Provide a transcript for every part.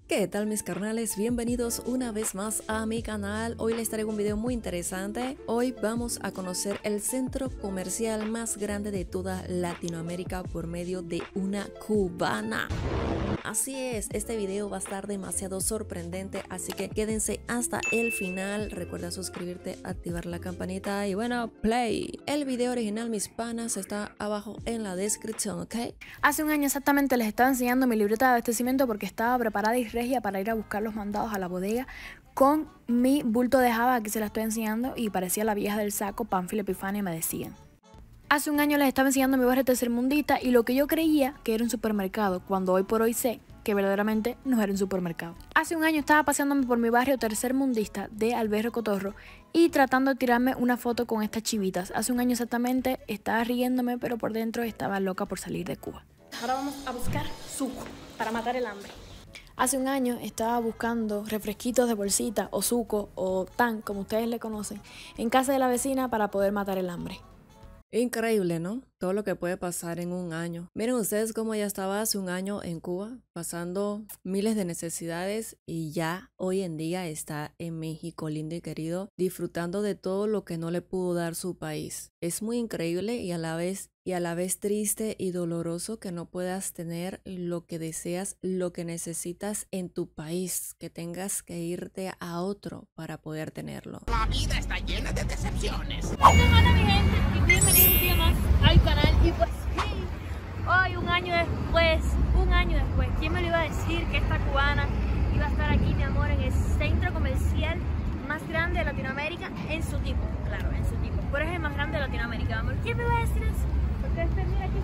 ¿Qué tal mis carnales? Bienvenidos una vez más a mi canal. Hoy les traigo un video muy interesante. Hoy vamos a conocer el centro comercial más grande de toda Latinoamérica por medio de una cubana. Así es, este video va a estar demasiado sorprendente, así que quédense hasta el final. Recuerda suscribirte, activar la campanita y bueno, play. El video original, mis panas, está abajo en la descripción, ¿ok? Hace un año exactamente les estaba enseñando mi libreta de abastecimiento porque estaba preparada y regia para ir a buscar los mandados a la bodega con mi bulto de java. Aquí se la estoy enseñando y parecía la vieja del saco, Pánfilo Epifania, me decían. Hace un año les estaba enseñando mi barrio tercermundista y lo que yo creía que era un supermercado, cuando hoy por hoy sé que verdaderamente no era un supermercado. Hace un año estaba paseándome por mi barrio tercermundista de Alberro Cotorro y tratando de tirarme una foto con estas chivitas. Hace un año exactamente estaba riéndome, pero por dentro estaba loca por salir de Cuba. Ahora vamos a buscar suco para matar el hambre. Hace un año estaba buscando refresquitos de bolsita o suco o tan, como ustedes le conocen, en casa de la vecina para poder matar el hambre. Increíble, ¿no? Todo lo que puede pasar en un año. Miren ustedes cómo ya estaba hace un año en Cuba, pasando miles de necesidades y ya hoy en día está en México, lindo y querido, disfrutando de todo lo que no le pudo dar su país. Es muy increíble y a la vez triste y doloroso que no puedas tener lo que deseas, lo que necesitas en tu país, que tengas que irte a otro para poder tenerlo. La vida está llena de decepciones. Hola mi gente, y bienvenidos un día más al canal. Y pues sí, hoy un año después, ¿quién me lo iba a decir que esta cubana iba a estar aquí, mi amor, en el centro comercial más grande de Latinoamérica en su tipo? Claro, en su tipo, pero es el más grande de Latinoamérica, amor. ¿Quién me va a decir eso? Porque mira aquí.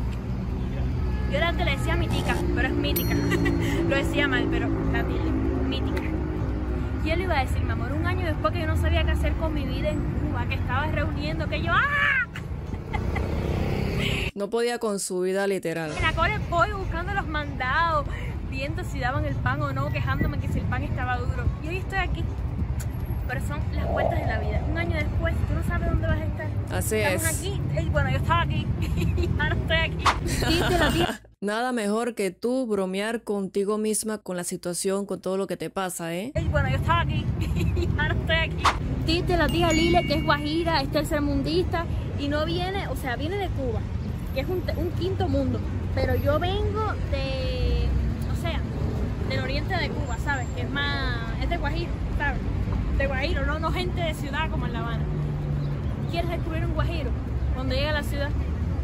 Yo antes le decía mítica, pero es mítica. Lo decía mal, pero la tilde, mítica. ¿Quién le iba a decir, mi amor? Un año después que yo no sabía qué hacer con mi vida en Cuba, que estaba reuniendo, que yo ¡ah! No podía con su vida literal. En la cola voy buscando los mandados, viendo si daban el pan o no, quejándome que si el pan estaba duro. Y hoy estoy aquí. Pero son las vueltas de la vida. Un año después, tú no sabes dónde vas a estar. Así Estamos es. aquí. Bueno, yo estaba aquí y ahora estoy aquí. Nada mejor que tú bromear contigo misma con la situación, con todo lo que te pasa, ¿eh? Bueno, yo estaba aquí y ahora estoy aquí. Dice la tía Lile que es guajira, es tercermundista y no viene, o sea, viene de Cuba, que es un quinto mundo. Pero yo vengo de, o sea, del oriente de Cuba, ¿sabes? Que es más, es de Guajiro, ¿sabes? De Guajiro, no gente de ciudad como en La Habana. ¿Quieres descubrir un guajiro cuando llega a la ciudad?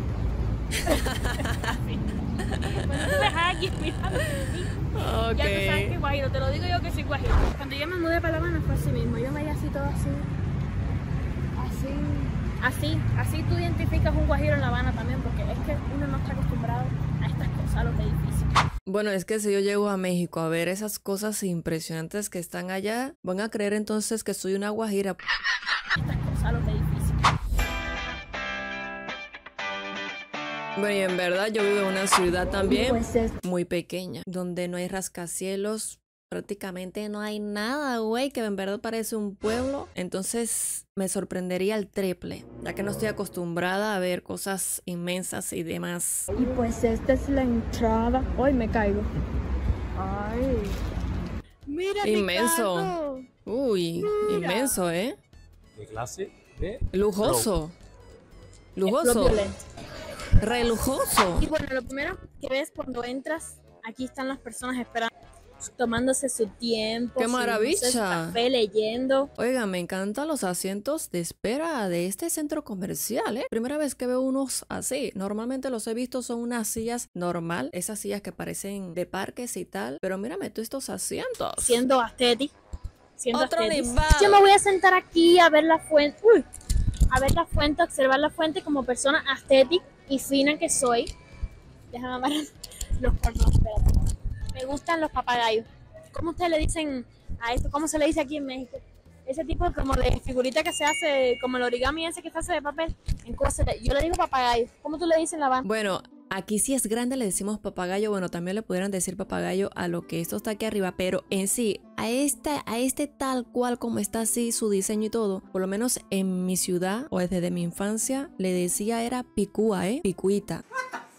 Cuando tú ves a alguien mirando, ya tú sabes que es guajiro, te lo digo yo que soy guajiro. Cuando yo me mudé para La Habana fue así mismo, yo me veía así todo así tú identificas un guajiro en La Habana también, porque es que uno no está acostumbrado a estas cosas, a los edificios. Bueno, es que si yo llego a México a ver esas cosas impresionantes que están allá, van a creer entonces que soy una guajira. Estas cosas, los edificios. Bueno, y en verdad yo vivo en una ciudad también muy pequeña, donde no hay rascacielos, prácticamente no hay nada, güey, que en verdad parece un pueblo. Entonces me sorprendería el triple, ya que no estoy acostumbrada a ver cosas inmensas y demás. Y pues esta es la entrada. Hoy me caigo. Ay. Mira, Inmenso. Uy, mira. Inmenso, ¿eh? ¿Qué clase de? Lujoso. Lujoso. Re lujoso. Y bueno, lo primero que ves cuando entras, aquí están las personas esperando, tomándose su tiempo. ¡Qué su, maravilla! No sé, su café, leyendo. Oiga, me encantan los asientos de espera de este centro comercial, ¿eh? Primera vez que veo unos así. Normalmente los he visto son unas sillas normal, esas sillas que parecen de parques y tal. Pero mírame tú estos asientos. Siendo aesthetic. Otro nivel. Yo me voy a sentar aquí a ver la fuente. Uy, a ver la fuente, observar la fuente como persona aesthetic y fina que soy. Déjame amarrar los cornos, espérate. Me gustan los papagayos. ¿Cómo ustedes le dicen a esto? ¿Cómo se le dice aquí en México? Ese tipo como de figurita que se hace, como el origami ese que se hace de papel. En Cuba yo le digo papagayo. ¿Cómo tú le dices en La Habana? Bueno, aquí si es grande le decimos papagayo. Bueno, también le pudieran decir papagayo a lo que esto está aquí arriba. Pero en sí, a este tal cual como está así su diseño y todo, por lo menos en mi ciudad o desde mi infancia, le decía era picúa, picuita.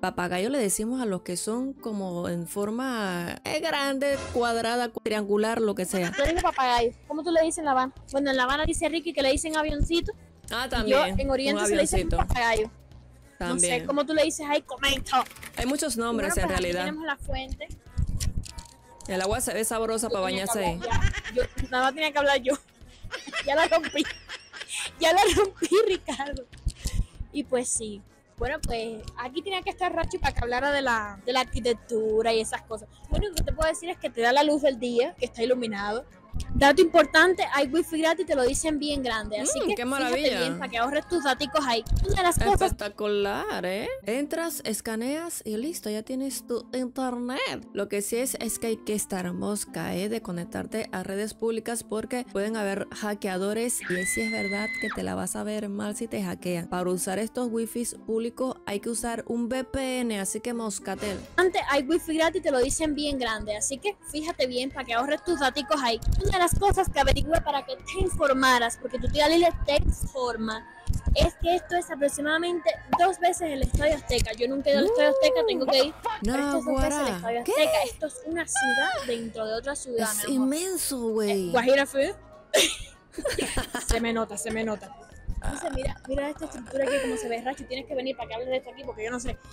Papagayo le decimos a los que son como en forma grande, cuadrada, triangular, lo que sea. Yo digo papagayo. ¿Cómo tú le dices en La Habana? Bueno, en La Habana dice Ricky que le dicen avioncito. Ah, Y también. yo en Oriente un se le dice avioncito. papagayo. También. No sé cómo tú le dices ahí, comento. Hay muchos nombres Bueno, en pues aquí realidad. tenemos la fuente. El agua se ve sabrosa para Tenía que bañarse ahí. hablar ya. Yo nada más tenía que hablar yo. Ya la rompí. Ya la rompí, Ricardo. Y pues sí. Bueno, pues aquí tenía que estar Rachi para que hablara de la arquitectura y esas cosas. Lo único que te puedo decir es que te da la luz del día, que está iluminado. Dato importante, hay wifi gratis, te lo dicen bien grande. Así que qué fíjate maravilla. bien para que ahorres tus daticos ahí. Una de las cosas Espectacular, ¿eh? Entras, escaneas y listo, ya tienes tu internet. Lo que sí es que hay que estar mosca, ¿eh? De conectarte a redes públicas porque pueden haber hackeadores y sí es verdad que te la vas a ver mal si te hackean. Para usar estos wifis públicos hay que usar un VPN, así que moscatel. antes hay wifi gratis, te lo dicen bien grande. Así que fíjate bien para que ahorres tus daticos ahí. Una de las cosas que averigüé para que te informaras, porque tu tía Lili te informa, es que esto es aproximadamente 2 veces el Estadio Azteca. Yo nunca he ido al Estadio Azteca, tengo que ir. Pero esto es 2 veces el Estadio ¿Qué? Azteca. Esto es una ciudad dentro de otra ciudad, Es mi amor. inmenso, güey. Guajira Food. Se me nota, se me nota. Entonces, mira esta estructura aquí, como se ve, Racho. Tienes que venir para que hables de esto aquí, porque yo no sé.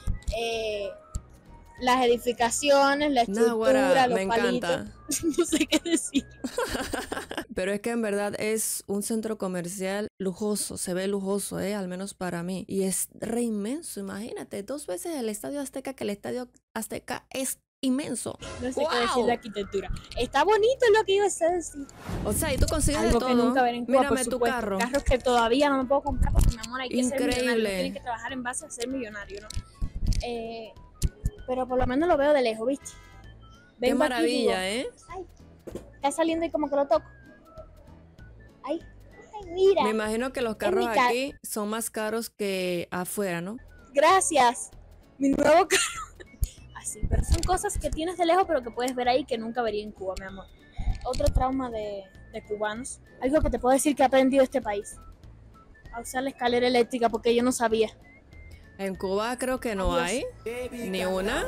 Las edificaciones, la estructura, Naguará, los me palitos. encanta. No sé qué decir. Pero es que en verdad es un centro comercial lujoso, se ve lujoso, al menos para mí. Y es re inmenso, imagínate, 2 veces el Estadio Azteca, que el Estadio Azteca es inmenso. No sé ¡Wow! qué decir de arquitectura. Está bonito lo que iba a decir. O sea, y tú consigues Algo de que todo. nunca veré en Cuba, Mírame por tu supuesto. carro. Carros que todavía no me puedo comprar porque, mi amor, hay que ser millonario. Increíble. Tienes que trabajar en base a ser millonario, ¿no? Pero por lo menos lo veo de lejos, ¿viste? Qué Vengo aquí, maravilla, digo, ay, está saliendo y como que lo toco. Ay, mira. Me imagino que los carros mi ca- aquí son más caros que afuera, ¿no? Gracias. Mi nuevo carro. Así, pero son cosas que tienes de lejos, pero que puedes ver ahí que nunca vería en Cuba, mi amor. Otro trauma de cubanos. Algo que te puedo decir que he aprendido de este país. A usar la escalera eléctrica porque yo no sabía. En Cuba creo que no Adiós. hay ni una.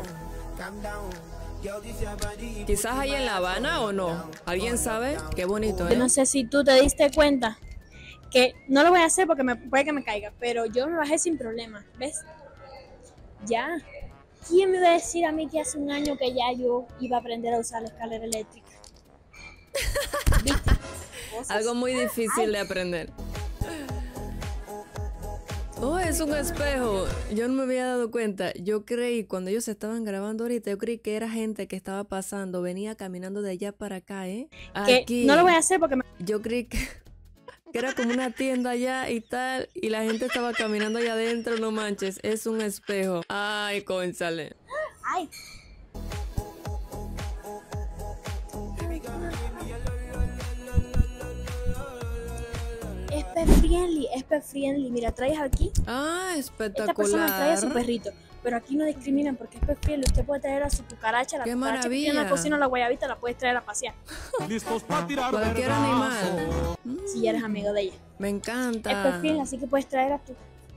Quizás hay en La Habana o no. ¿Alguien sabe? Qué bonito, Yo no sé si tú te diste cuenta que no lo voy a hacer porque puede que me caiga, pero yo me bajé sin problema, ¿ves? Ya. ¿Quién me iba a decir a mí que hace un año que ya yo iba a aprender a usar la escalera eléctrica? ¿Viste? Cosas. Algo muy difícil de aprender. Oh, es un espejo. Yo no me había dado cuenta. Yo creí, cuando ellos estaban grabando ahorita, yo creí que era gente que estaba pasando, venía caminando de allá para acá, ¿eh? Que Aquí. no lo voy a hacer porque Yo creí que era como una tienda allá y tal, y la gente estaba caminando allá adentro, no manches, es un espejo. Ay, cónchale. ¡Ay! Es pet friendly. Mira, traes aquí. Ah, Esta persona trae a su espectacular. perrito, pero aquí no discriminan porque es pet friendly. Usted puede traer a su cucaracha, la ¡Qué cucaracha que tiene en la maravilla! cocina, la guayabita, la puedes traer a pasear. Listos para tirar Cualquier vergazo. animal. Si ya eres amigo de ella. Me Es pet encanta. friendly, así que puedes traer a tu...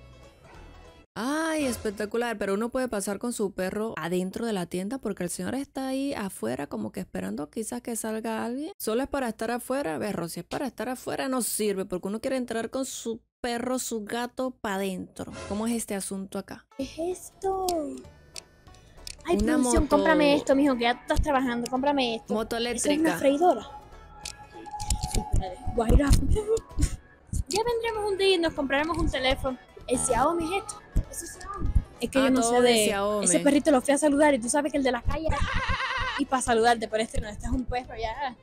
Ay, espectacular, pero uno puede pasar con su perro adentro de la tienda porque el señor está ahí afuera como que esperando quizás que salga alguien. Solo es para estar afuera, berro, si es para estar afuera no sirve porque uno quiere entrar con su perro, su gato para adentro. ¿Cómo es este asunto acá? ¿Qué es esto? Ay, Una producción, moto. cómprame esto, mijo, que ya tú estás trabajando, cómprame esto. Moto Esa es una eléctrica. freidora. Espérate, Guajira. Ya vendremos un día y nos compraremos un teléfono. El Xiaomi es esto. Eso es Xiaomi. Es que Ah, yo no todo sé de de... Xiaomi. Ese perrito lo fui a saludar y tú sabes que el de la calle... Y para saludarte, pero este no, este es un perro ya.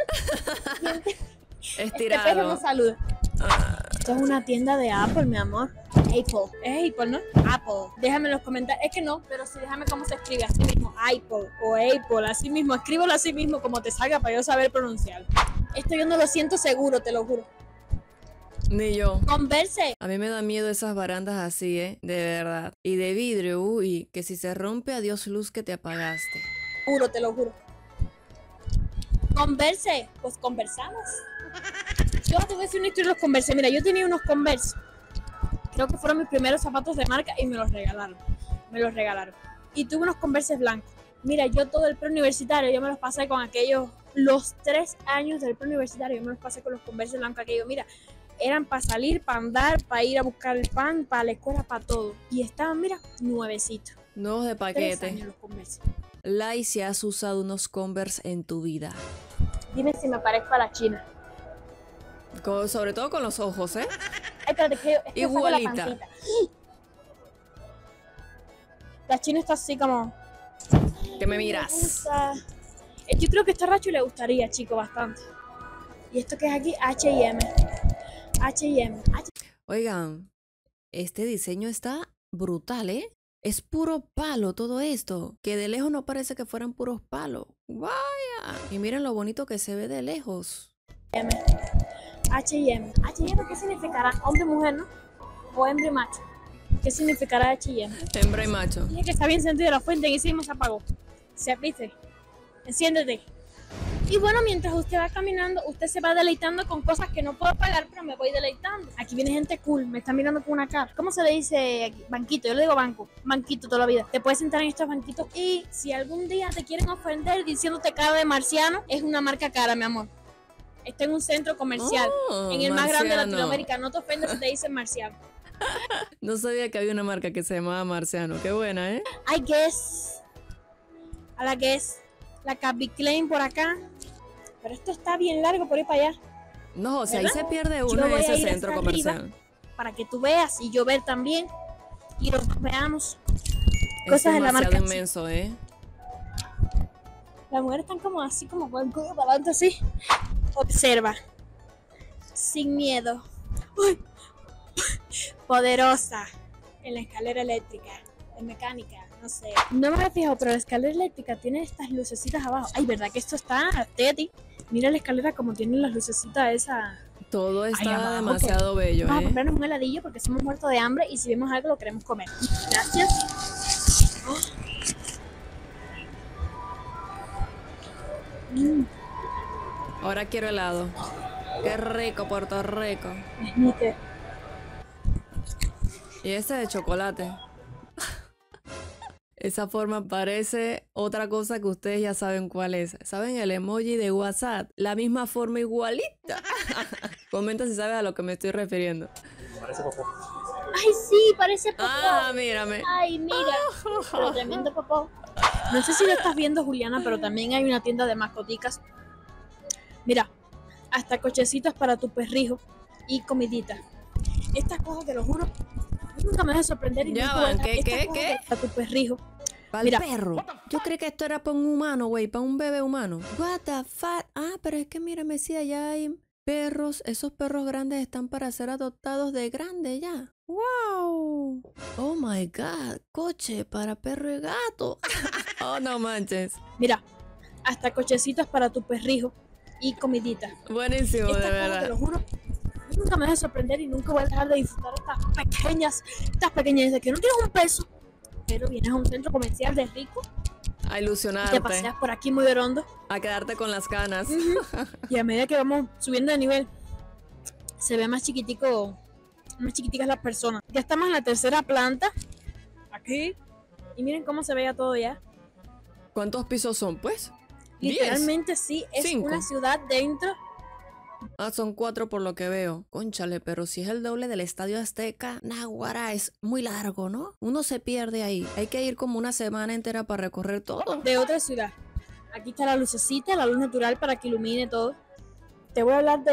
Este perro no Estirado. saluda. Ah, Esto es una tienda de Apple, mi amor. Apple. Es Apple, ¿no? Apple. Déjame en los comentarios. Es que no, pero sí, déjame cómo se escribe. Así mismo, Apple o Apple. Así mismo, escríbelo así mismo como te salga para yo saber pronunciarlo. Esto yo no lo siento seguro, te lo juro. ni yo. Converse. A mí me da miedo esas barandas así, de verdad. Y de vidrio, uy, que si se rompe, adiós luz que te apagaste. Juro, te lo juro. Converse. Pues conversamos. Yo te voy a decir una historia de los Converse. Mira, yo tenía unos Converse. Creo que fueron mis primeros zapatos de marca y me los regalaron. me los regalaron. Y tuve unos Converse blancos. Mira, yo todo el preuniversitario, yo me los pasé con aquellos, los 3 años del preuniversitario, yo me los pasé con los Converse blancos aquellos. Mira, eran para salir, para andar, para ir a buscar el pan, para la escuela, para todo. Y estaban, mira, nuevecitos. Nuevos de 3 paquete. años los Converse. Lai, si has usado unos Converse en tu vida. Dime si me parezco a la china. Sobre todo con los ojos, ¿eh? Ay, espérate, que saco la Igualita. pancita. La china está así como... Que me miras. Yo creo que este racho le gustaría, chico, bastante. Y esto que es aquí, H&M. H&M. Oigan, este diseño está brutal, ¿eh? Es puro palo todo esto. Que de lejos no parece que fueran puros palos. ¡Vaya! Y miren lo bonito que se ve de lejos. H&M. H&M, ¿qué significará? Hombre y mujer, ¿no? O hembra y macho. ¿Qué significará H&M? Hembra y macho. Dije que está bien encendido la fuente y encima se apagó. Se viste. Enciéndete. Y bueno, mientras usted va caminando, usted se va deleitando con cosas que no puedo pagar, pero me voy deleitando. Aquí viene gente cool, me está mirando con una cara. ¿Cómo se le dice aquí? Banquito, yo le digo banco. Banquito toda la vida. Te puedes sentar en estos banquitos y si algún día te quieren ofender diciéndote cara de marciano, es una marca cara, mi amor. Está en un centro comercial, en el más grande de Marciano. Latinoamérica. No te ofendas si te dicen marciano. No sabía que había una marca que se llamaba Marciano. Qué buena, ¿eh? I guess. A la guess. La Calvin Klein por acá. Pero esto está bien largo por ir para allá. No, o sea, ahí ¿Verdad? se pierde Yo uno en voy a ese ir centro hasta comercial. arriba para que tú veas y yo ver también. Y los dos veamos. Es Cosas de la demasiado marca. inmenso, ¿eh? Las mujeres están como así, como con el cuello para adelante así. Observa. Sin miedo. Uy. Poderosa. En la escalera eléctrica. De mecánica. No sé. No me había fijado, pero la escalera eléctrica tiene estas lucecitas abajo. Ay, ¿verdad que esto está teti? Mira la escalera como tiene las lucecitas esa. Todo está abajo, demasiado bello, Vamos a ¿eh? comprarnos un heladillo porque somos muertos de hambre y si vemos algo lo queremos comer. Gracias. Oh. Ahora quiero helado. Qué rico, Puerto Rico. Es nítido. Y este de chocolate. Esa forma parece otra cosa que ustedes ya saben cuál es. ¿Saben el emoji de WhatsApp? La misma forma igualita. Comenta si sabes a lo que me estoy refiriendo. Parece popó. Ay, sí, parece popó. Ah, mírame. Ay, mira. Pero tremendo popó. No sé si lo estás viendo, Juliana, pero también hay una tienda de mascoticas. Mira, hasta cochecitos para tu perrijo y comidita. Estas cosas, te lo juro, nunca me dejan sorprender. Y Ya nunca van, voy a- ¿qué? Para tu perrijo. Para Mira. el perro. Yo creí que esto era para un humano, güey, para un bebé humano. What the fuck. Ah, pero es que mira, me decía, ya hay perros. Esos perros grandes están para ser adoptados de grande ya. Wow. Oh my God. Coche para perro y gato. Oh, no manches. Mira, hasta cochecitos para tu perrijo y comidita. Buenísimo, de Estas cosas, te verdad. lo juro, nunca me dejan sorprender y nunca voy a dejar de disfrutar estas pequeñas de que no tienes un peso, pero vienes a un centro comercial de rico A y te ilusionarte. paseas por aquí muy orondo. A quedarte con las ganas. Y a medida que vamos subiendo de nivel, se ve más chiquitico, más chiquiticas las personas. Ya estamos en la tercera planta, aquí, y miren cómo se veía todo ya. ¿Cuántos pisos son, pues? 10. Literalmente sí, es 5. una ciudad dentro. Ah, son 4 por lo que veo. Cónchale, pero si es el doble del Estadio Azteca, Naguará, es muy largo, ¿no? Uno se pierde ahí. Hay que ir como una semana entera para recorrer todo. De otra ciudad. Aquí está la lucecita, la luz natural para que ilumine todo. Te voy a hablar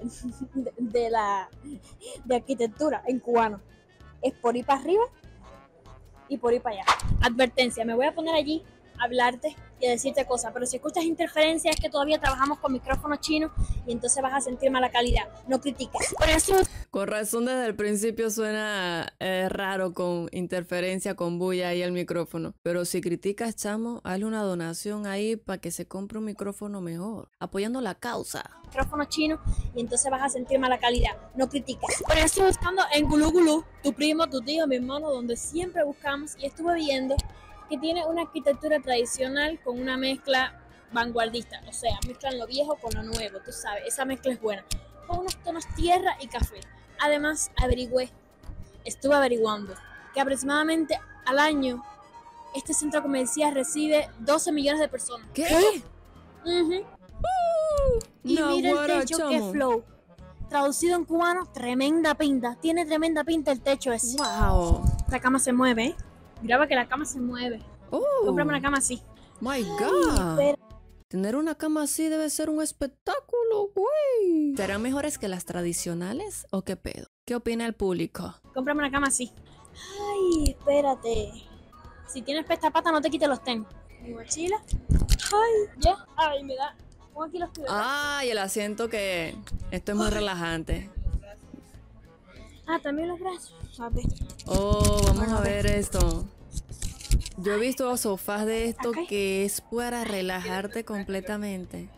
de arquitectura en cubano. Es por ir para arriba y por ir para allá. Advertencia, me voy a poner allí a hablarte y a decirte cosas, pero si escuchas interferencias es que todavía trabajamos con micrófonos chinos y entonces vas a sentir mala calidad. No critiques. Por eso Con razón, desde el principio suena raro con interferencia, con bulla ahí el micrófono. Pero si criticas, chamo, hazle una donación ahí para que se compre un micrófono mejor. Apoyando la causa. micrófono chino y entonces vas a sentir mala calidad. No criticas. Por eso estoy buscando en Gulú Gulú, tu primo, tu tío, mi hermano, donde siempre buscamos y estuve viendo que tiene una arquitectura tradicional con una mezcla vanguardista. O sea, mezclan lo viejo con lo nuevo, tú sabes, esa mezcla es buena. Con unos tonos tierra y café. Además, estuve averiguando que aproximadamente al año, este centro comercial recibe 12 millones de personas. ¿Qué? Ujú. Y No, mira el guara, techo, que chamo. flow. Traducido en cubano, tremenda pinta. Tiene tremenda pinta el techo ese. Wow. La cama se mueve, ¿eh? Graba que la cama se mueve. Cómprame una cama así. My God. Espera. Tener una cama así debe ser un espectáculo, güey. ¿Serán mejores que las tradicionales o qué pedo? ¿Qué opina el público? Cómprame una cama así. Ay, espérate. Si tienes pesta-pata, no te quites los tenis. Mi mochila. Ay, ya. Ay, me da. Pongo aquí los pies. Ay, el asiento que... Esto es muy relajante. También los brazos. A ver. Oh, vamos a ver esto. Yo he visto sofás de esto Ok. que es para relajarte completamente.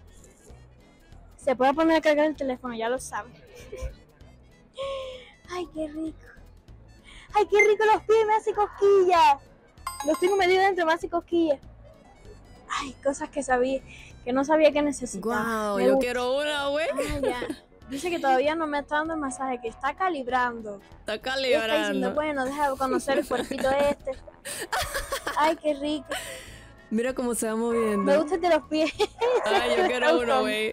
Se puede poner a cargar el teléfono, ya lo sabes. Ay, qué rico. Ay, qué rico los pies, me hace cosquillas. Los tengo medio dentro, me hace cosquillas. Ay, cosas que no sabía que necesitaba. Wow, Me yo gusta. quiero una, güey. Ah, ya. Dice que todavía no me está dando el masaje, que está calibrando. Está Y está diciendo, calibrando. bueno, deja de conocer el cuerpito este. Ay, qué rico. Mira cómo se va Me moviendo. gusta el de los pies. Ay, yo quiero uno, güey.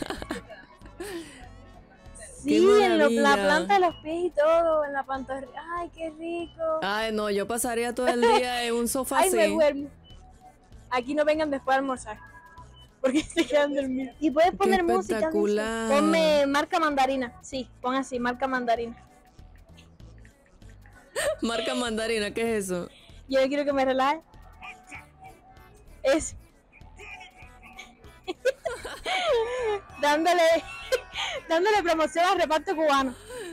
Sí, Qué en la maravilla. planta de los pies y todo, en la pantorrilla. Ay, qué rico. Ay, no, yo pasaría todo el día en un sofá Ay, me así. duermo. Aquí no vengan después de almorzar. Porque se quedan dormidos. Y puedes poner música. espectacular. Ponme marca mandarina. Sí, pon así, marca mandarina. Marca mandarina, ¿qué es eso? Yo quiero que me relaje. Es. dándole promoción al reparto cubano.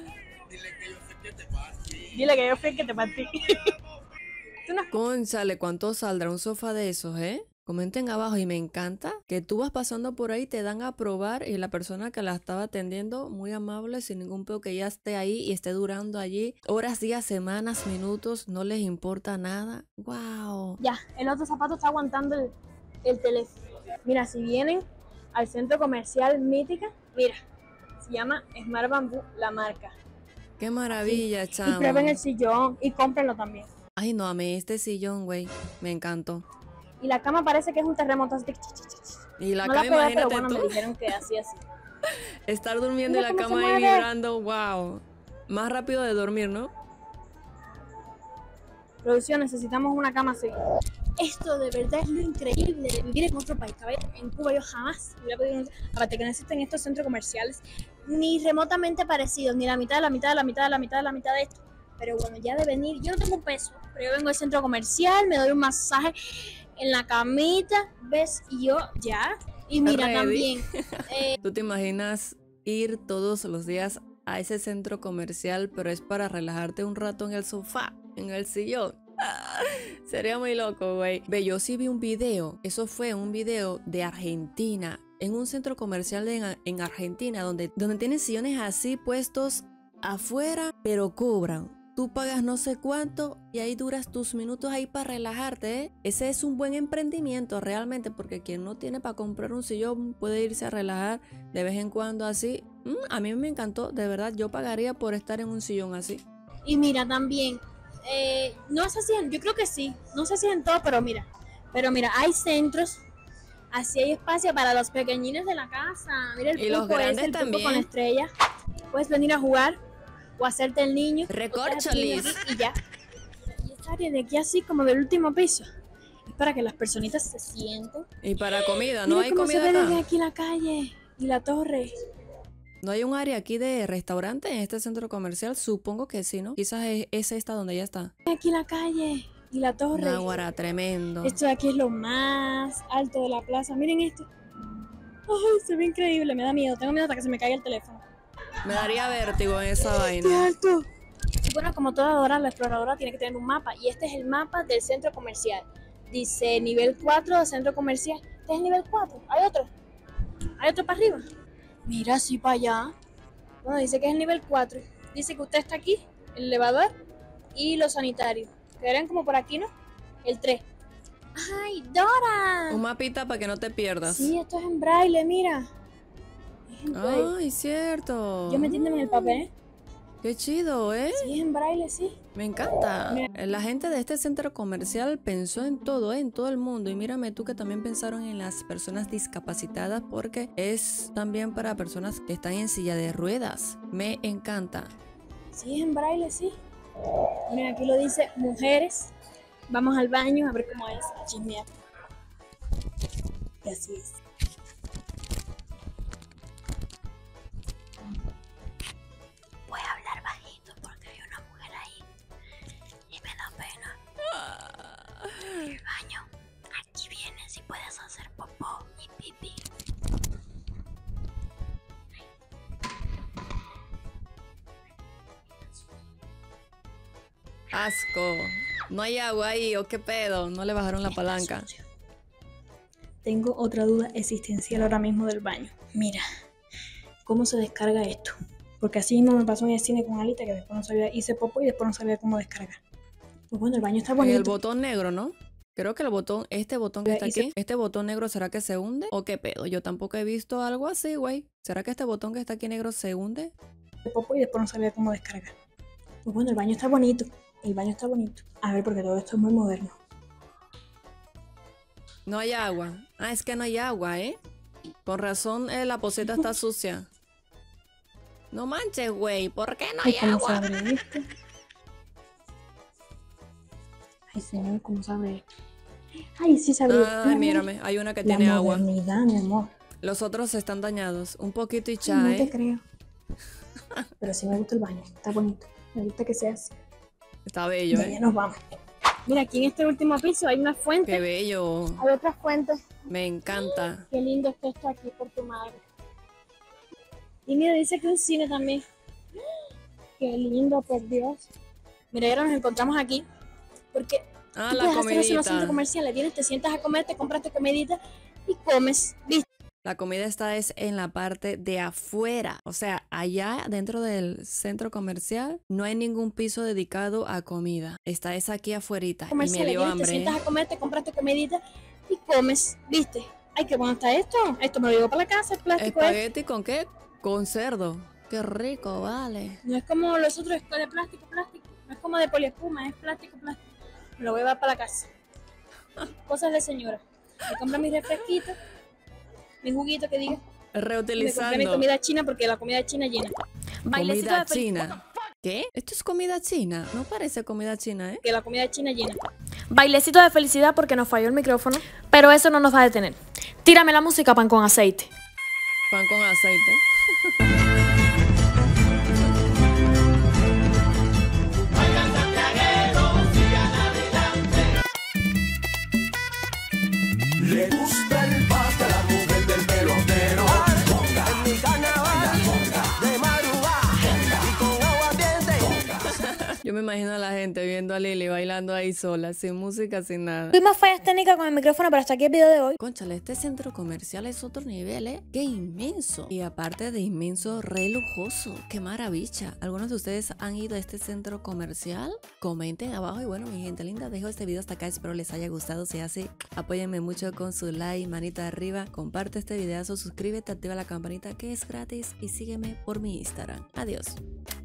Dile que yo fui el que te partí. Cónchale, ¿cuánto saldrá un sofá de esos, eh? Comenten abajo y me encanta que tú vas pasando por ahí, te dan a probar y la persona que la estaba atendiendo, muy amable, sin ningún peo, que ya esté ahí y esté durando allí horas, días, semanas, minutos, no les importa nada. ¡Wow! Ya, el otro zapato está aguantando el teléfono. Mira, si vienen al centro comercial Mítica, mira, se llama Smart Bamboo, la marca. ¡Qué maravilla, Y chamo! prueben el sillón y cómprenlo también. Ay, no, amé este sillón, güey. Me encantó. Y la cama parece que es un terremoto. Así. Y la No cama, la probé, pero imagínate bueno, me tú, dijeron que así. estar durmiendo y Mira la cómo se cama ahí mueve. vibrando, ¡wow! Más rápido de dormir, ¿no? Producción, necesitamos una cama así. Esto de verdad es lo increíble de vivir en otro país. ¿Sabes? En Cuba yo jamás hubiera podido. Aparte que no existen estos centros comerciales ni remotamente parecidos, ni la mitad de la mitad de la mitad de la mitad de la mitad de esto. Pero bueno, ya de venir, yo no tengo un peso, pero yo vengo al centro comercial, me doy un masaje en la camita, ¿ves? Y yo ya. Y mira, Ready. también. ¿Tú te imaginas ir todos los días a ese centro comercial, pero es para relajarte un rato en el sofá, en el sillón? Sería muy loco, güey. Ve, yo sí vi un video, eso fue un video de Argentina, en un centro comercial en Argentina, donde tienen sillones así puestos afuera, pero cobran. Tú pagas no sé cuánto y ahí duras tus minutos ahí para relajarte, ¿eh? Ese es un buen emprendimiento realmente, porque quien no tiene para comprar un sillón puede irse a relajar de vez en cuando así. A mí me encantó, de verdad, yo pagaría por estar en un sillón así. Y mira, también, no sé si yo creo que sí, no sé si en todo, pero mira, hay centros, así hay espacio para los pequeñines de la casa. Mira el Y los pulpo grandes ese, el pulpo también. con estrella. Puedes venir a jugar o hacerte el niño. Recorcholis. Y ya. Y esta área de aquí así como del último piso es para que las personitas se sienten. Y para comida, ¿no Mira hay cómo se comida ve desde acá? aquí la calle y la torre. ¿No hay un área aquí de restaurante en este centro comercial? Supongo que sí, ¿no? Quizás es esta donde ya está. Aquí la calle y la torre. Náguara, tremendo. Esto de aquí es lo más alto de la plaza. Miren esto. Ay, se ve increíble. Me da miedo. Tengo miedo hasta que se me caiga el teléfono. Me daría vértigo en esa ¡Qué vaina. alto! Bueno, como toda Dora, la exploradora tiene que tener un mapa. Y este es el mapa del centro comercial. Dice nivel 4 de centro comercial. Este es el nivel 4. ¿Hay otro? ¿Hay otro para arriba? Mira, sí, para allá. Bueno, dice que es el nivel 4. Dice que usted está aquí, el elevador y los sanitarios. Quedarían como por aquí, ¿no? El 3. ¡Ay, Dora! Un mapita para que no te pierdas. Sí, esto es en braille, mira. Es en braille. Ay, cierto. Yo metiéndome en el papel, ¿eh? Qué chido, ¿eh? Sí, en braille, sí. Me encanta. La gente de este centro comercial pensó en todo, ¿eh? En todo el mundo. Y mírame tú que también pensaron en las personas discapacitadas porque es también para personas que están en silla de ruedas. Me encanta. Sí, en braille, sí. Miren, aquí lo dice mujeres. Vamos al baño a ver cómo es, a chismear. Y así es. Voy a hablar bajito porque hay una mujer ahí y me da pena. El baño, aquí vienes y puedes hacer popó y pipí. Asco. No hay agua ahí, ¿o qué pedo? No le bajaron la palanca. Tengo otra duda existencial ahora mismo del baño. Mira, ¿cómo se descarga esto? Porque así mismo me pasó en el cine con Alita, que después no sabía, hice popo y después no sabía cómo descargar. Pues bueno, el baño está bonito. El botón negro, ¿no? Creo que el botón, este botón que está aquí, este botón negro, ¿será que se hunde? ¿O qué pedo? Yo tampoco he visto algo así, güey. ¿Será que este botón que está aquí negro se hunde? Hice popo y después no sabía cómo descargar. Pues bueno, el baño está bonito. El baño está bonito. A ver, porque todo esto es muy moderno. No hay agua. Ah, es que no hay agua, ¿eh? Con razón la poceta está sucia. No manches, güey. ¿Por qué no hay ¿Cómo agua? se abre esto? Ay, señor, ¿cómo se abre esto? Ay, sí se abrió. Ay, mírame. Hay una que tiene agua. La modernidad, mi amor. Los otros están dañados. Un poquito y ya, No ¿eh? te creo. Pero sí me gusta el baño. Está bonito. Me gusta que sea así. Está bello, Ya ¿eh? nos vamos. Mira, aquí en este último piso hay una fuente. Qué bello. Hay otras fuentes. Me encanta. Qué lindo es que está aquí por tu madre. Y mira, dice que un cine también. Qué lindo, por Dios. Mira, ahora nos encontramos aquí. Porque Ah, tú la puedes hacer eso en los centros comidita. comerciales. Vienes, te sientas a comer, te compras tu comidita y comes. ¿Viste? La comida está es en la parte de afuera. O sea, allá dentro del centro comercial no hay ningún piso dedicado a comida. Está es aquí afuerita. Y me Comerciales. dio Vienes, te hambre. sientas a comer, te compras tu comidita y comes. ¿Viste? Ay, qué bueno está esto. Esto me lo llevo para la casa, el plástico. ¿Espagueti con qué? Con cerdo. Qué rico, vale. No es como los otros de plástico. No es como de poliespuma, es plástico. Me lo voy a llevar para la casa. Cosas de señora. Me compro mi refresquito, mi juguito que diga. Me compré mi Reutilizando. comida china porque la comida china llena. Bailecito Comida de fel- china. ¿Qué? Esto es comida china. No parece comida china, ¿eh? Que la comida china llena. Bailecito de felicidad porque nos falló el micrófono, pero eso no nos va a detener. Tírame la música, pan con aceite. Pan con aceite. Le gusta el pasta a la mujer del pelotero. Conga. En mi carnaval de madrugada y con aguardiente. Yo me imagino a la gente viendo a Lili bailando ahí sola, sin música, sin nada. Tuvimos fallas técnicas con el micrófono, pero hasta aquí el video de hoy. Cónchale, este centro comercial es otro nivel, ¿eh? ¡Qué inmenso! Y aparte de inmenso, re lujoso. ¡Qué maravilla! ¿Algunos de ustedes han ido a este centro comercial? Comenten abajo y bueno, mi gente linda, dejo este video hasta acá. Espero les haya gustado. Si así, apóyenme mucho con su like, manita arriba. Comparte este videazo, suscríbete, activa la campanita que es gratis y sígueme por mi Instagram. Adiós.